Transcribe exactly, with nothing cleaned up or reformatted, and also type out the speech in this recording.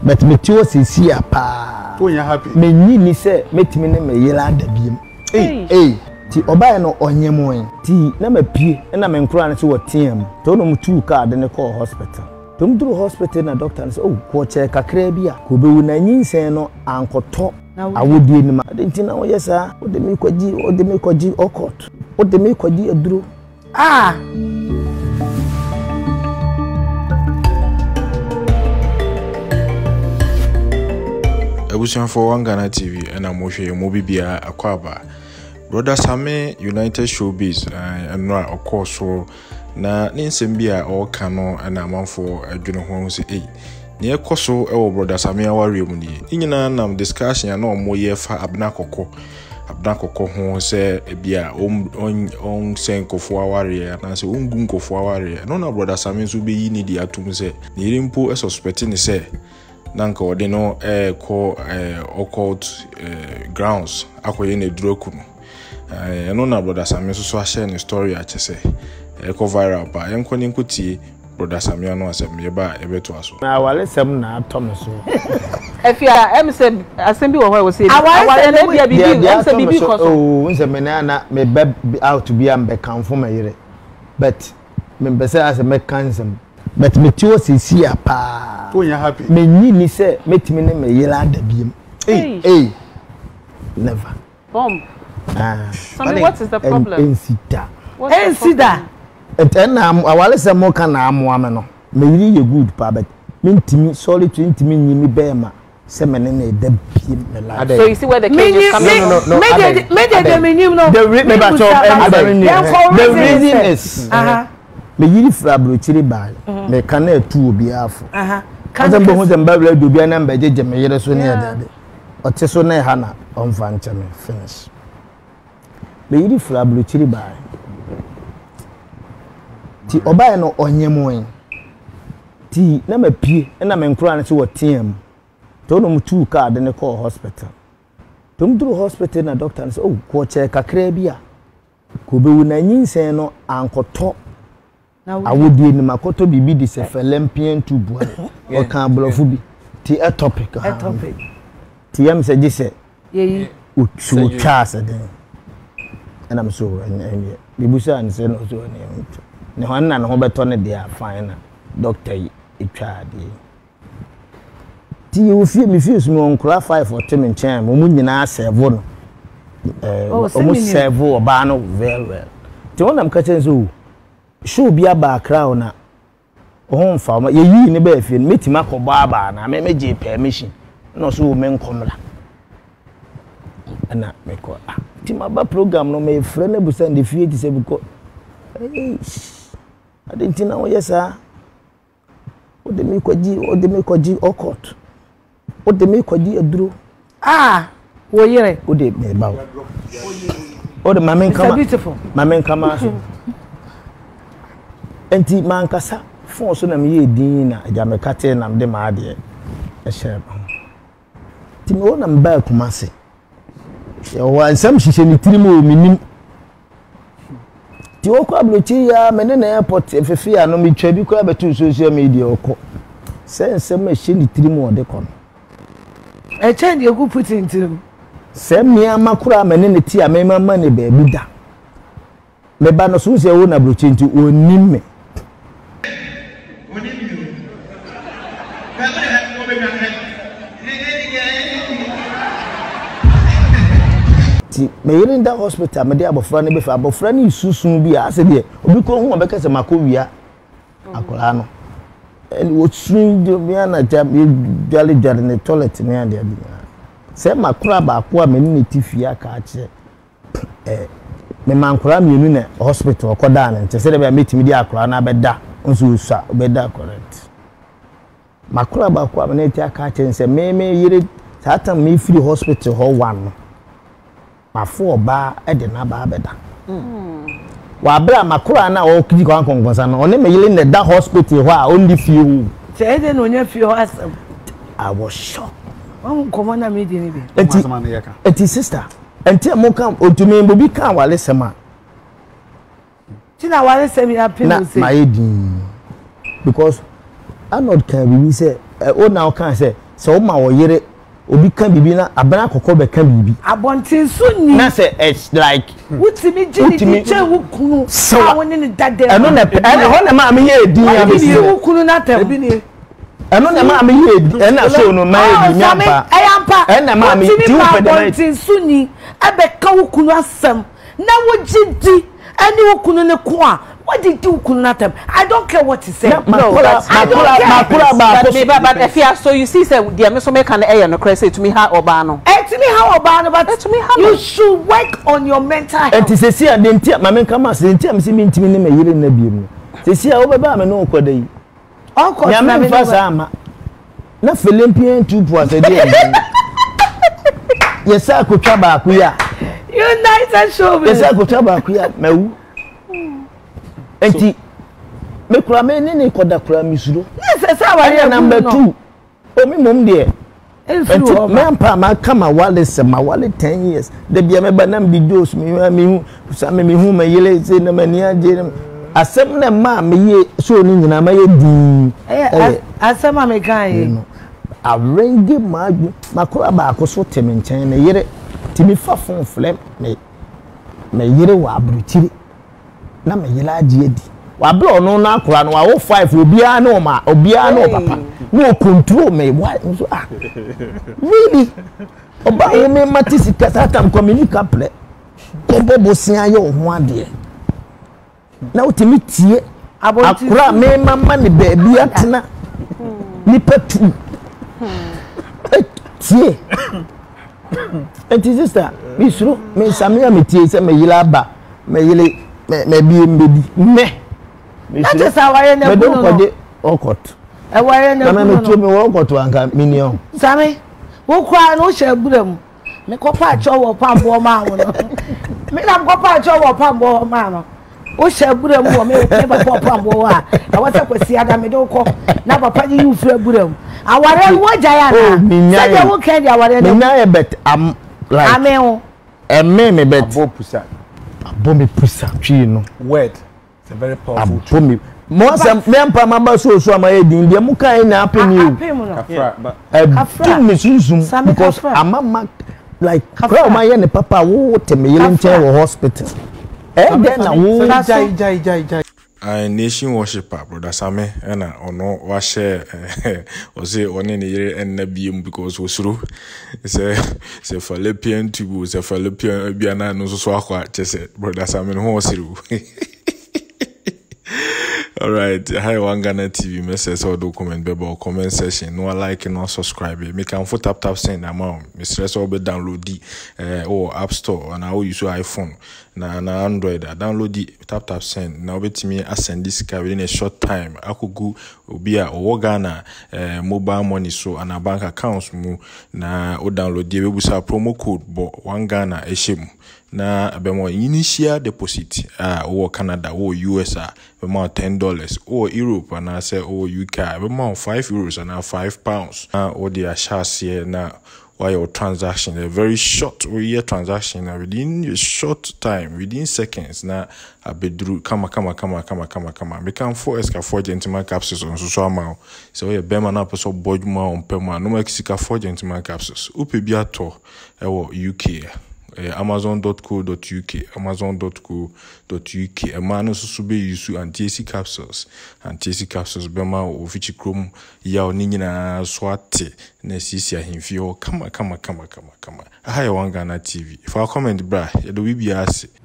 but me too see a pa. Oh, you happy? Me ni say metimi ne me yela da biem. Eh eh ti obaye no onyemo ti na mapie na me nkura ne se wo team. To no mutu card ne call hospital. To mduru hospital na doctor say oh ko che kakra bi a ko bewu na nyinsen no ankoto awodie ni ma. Enti na wo yesa o de me kwaji o de me kwaji okot. O de me kwaji aduro. Ah Ebusian for one Ghana T V and I'm watching a movie via Akwaba. Brother Sammy United Showbiz and no of course so na ninsembia or cano and a man for a junior home say eh near Koso our brother Sammy our remedy. Inina nam discussion and no more year for Abnakoko. Abnakoko home say a beer on on on senko for our area and say ungunko for our area. No, no, brother Sammy will be in the atum say Nirimpo a suspecting say. Nanka ode no eh ko eh accᴜsed eh grounds akoye ne droku no eh no na brother Sammy so so share ne story a chese eh ko viral ba enko ni nkuti brother Sammy no asem ye ba e beto aso na wale sem na atom so efia em say asem bi wo ho we say awale na bia bibi em say bibi ko so oh nse me na na me be out be am be kan fo mayire but me be say as me cancel but me too see a pa. Oh, you happy? Me ni say metimi ne me yela da biem. Eh eh. Never. Bomb. Ah. Sammy, what is the problem? Ensida. Ensida. And na awale se mo ka na amo ame no. Me yiri ye good pa but mentimi sorry to intimi nyimi be ma se me ne ne da biem me la. So you see where the cage is coming no, no, from? no, no. Me me de me nyim no. The reason is uh-huh. Me yiri fra brochiri ba me kana etu obi afo aha kan bo hu zamba bla do bia na mba jeje me yire so ne ya de ote so na ha na onfa nche me finish me yiri fra brochiri ba ti obaye no onyemo ti na mapie na me nkura ne se wo team to no mutu card ne call hospital to mduru hospital na doctor say oh ko che kakra bi a ko bewu na nyinsen no ankoto awodie ni makoto bibi di se felempien tubu o kan blofu bi ti a topic a topic ti yam se dise yeyi o chu chasa den and am so enye bibusa an se no so ne ne ho na no ho beto ne dia fine na doctor yi etwa de ti o fi mi fi so on kra five for ten nchen mo mu nyina serve no eh o mu serve o ba no very well ti won am ka chen so show bia ba crowd na ohun fa ma ye yi ni ba fie metima ko ba ba na me meje permission no so me nkomla ana me ko ah ti ma ba program no me frɛ na busa ndi fie ti se buko eh adenti na wo yesa o de me kwaji o de me kwaji okot o de me kwaji aduro ah wo yire o de me ba o de mamen kama mamen kama so enti mankasa fon so na me ye din na Agyapong na me ma ade e share ba ti me wona mba kumase ye wa nsam hihye ni tirimo minim ti wo kwa blochi ya me ne na airport efefe ya no me twa bi kwa betu social media oko se nsam hihye ni tirimo ode kono e change e ku put in tirim se me amakura me ne ne ti a me mama ne ba bi da me ba no so se wo na blochi nti onim me ti me yiri nda hospital me dey abofra ne be fa abofra ne susun bi a se de obi ko hu obeka se makowia akola no en wo sun de me na jam jali jali ne toilet ne ande abi se makura ba ko a me ne tifia ka ache eh me mankura mienu ne hospital okoda na nche se de be metimi di akora na beda nso usa beda correct makura ba ko a me ne ti aka ache se me me yiri satan me free hospital ho one ma fo ba e de na ba beda mm wa bra makura na o kiji kwa konkonsa na one me yele ne da hospital ho a only fie se e de no nya fie ho asem I was shocked won komo na me di ni bi eti eti sister enti mo kan otumi bobi kan wale sema ti na wale sema ya pinu say na my di because I not can we say o na kan say so ma wo yere obi kan bibi na abana kokko be kan bibi abontin sunni na say it's like wutimi jini che wukunu so woni ni dade eno na eno ho na ma me ye din ya be si wukunu na tem ebi ni eno na ma me ye din ena so no ma ye din yampa ayampa ena ma me ti wo pe de abontin sunni ebe ka wukunu asem na wo jidi ani wukunu ne ko a what did you kunatem? I don't care what he said. No, makula, I don't makula, care. makula, but, but if you so you see, say, dear, me so make an air no crazy to me how obano. Eh, to me how obano, but to me how you should work on your mental health. And to say, see, I didn't tell my man come out, say, tell me, see me, me, me, you didn't be. Say, see, I over me no code. Uncle, ya me first ama. Na Philippian two was a day. Yes, I could taba kuya. United show me. Yes, I could taba kuya. Me. Enti me kura me ne ne koda kura mi suro yes say wa number two o mi mom de enti me ampa ma kama wale se ma wale ten years de bia me ba nam di jos mi mi hu sa me mi hu ma yele se na mani aje asem na ma me ye so ni nyina ma ye di eh asem ma me kan ye arrange ma ma kura ba ko so temi nchen na yere timi fa fon flem me me yere wa abrutiri na me yela agye di wa blo no na akora no wa wo five obia na o ma obia na o papa no control me why so ah really oba wo me matisi kasa tam communicate ple ko bobo sin aye o ho ade na utimi tie akora me mama ne ba bia tena ni petu tie enti sister mi suro me Sammy me tie se me yela ba me yele me me bi mbedi me that is how I me don koje okot e ware na me me tu me wo okot anka minion Sammy wo kwa no she buram me ko pa cho wo pambo ma wo no me na ko pa cho wo pambo ma no wo she buram wo me me ba ko pambo wa na wo se kwasi ada me do ko na papa ji yu fra buram aware wo jaya na se de wo kan di aware na me na e bet am like amen e me me bet abo pusa abo me pusa twi no word it's a very powerful abo me mo se me ampa ma ba so so ama e din de mu kan na apeni o kafra but kafra me sunsun because amama like kafra ma ye ne papa wo teme yele nche wo hospital eh then na wo jai jai jai jai I nation worshiper brother Sammy and ono wa share o say one ne yere en na biem because osuru say say Philippian tubu say Philippian bia na no so so akwa chese brother Sammy ho osiru. All right, hi one Ghana T V message or document bebo comment section no like no subscribe me can for tap tap send amount me stress or be download the uh, or app store and I use your iPhone na na Android I download the tap tap send now bet me I send this car within a short time I could go obi a or Ghana uh, mobile money so and a bank accounts mu na o download the we busa promo code but one Ghana eshim na abemo initial deposit ah uh, or Canada or U S A abemo ten dollars or Europe and I say or U K abemo five euros and five pounds uh, or the ashas here na why your transaction a very short or year transaction uh, within a short time within seconds na abedru kama kama kama kama kama kama me can four esca four gentleman capsules on so so amount so we be man na person bodjuma on pema no make sika four gentleman capsules upe bi ato e wo U K Uh, amazon dot co dot U K amazon dot co dot U K a man so so be use anti A C capsules anti A C capsules be ma ofichi chrome ya oni nyina swate na sisi ahemfie o kama kama kama kama kama hi one Ghana T V if I comment bra ya do bibia ase